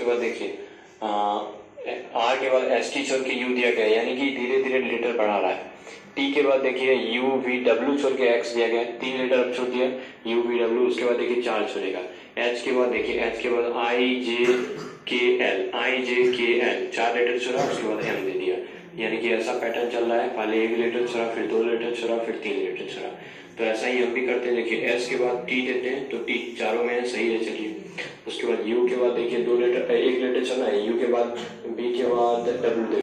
बाद देखिए आर के बाद एस टी छोड़ के यू दिया गया, यानी कि धीरे धीरे लेटर बढ़ा रहा है। टी के बाद देखिए यू वी डब्ल्यू छोड़ के एक्स दिया गया, 3 लेटर अब छोड़ दिया यू वी डब्ल्यू, उसके बाद देखिए 4 छोड़ेगा। एच के बाद देखिए एच के बाद आई जे के एल, आई जे के एल 4 लेटर छोड़ा, उसके बाद एम दे दिया, यानी कि ऐसा पैटर्न चल रहा है, पहले 1 लेटर छोड़ा, फिर 2 लेटर छोड़ा, फिर 3 लेटर छोड़ा। तो ऐसा ही हम भी करते हैं। देखिए एस के बाद टी देते हैं, तो टी चारों में सही है, चलिए। उसके बाद यू के बाद देखिए 1 लेटर छोड़ा है, यू के बाद बी के बाद डब्ल्यू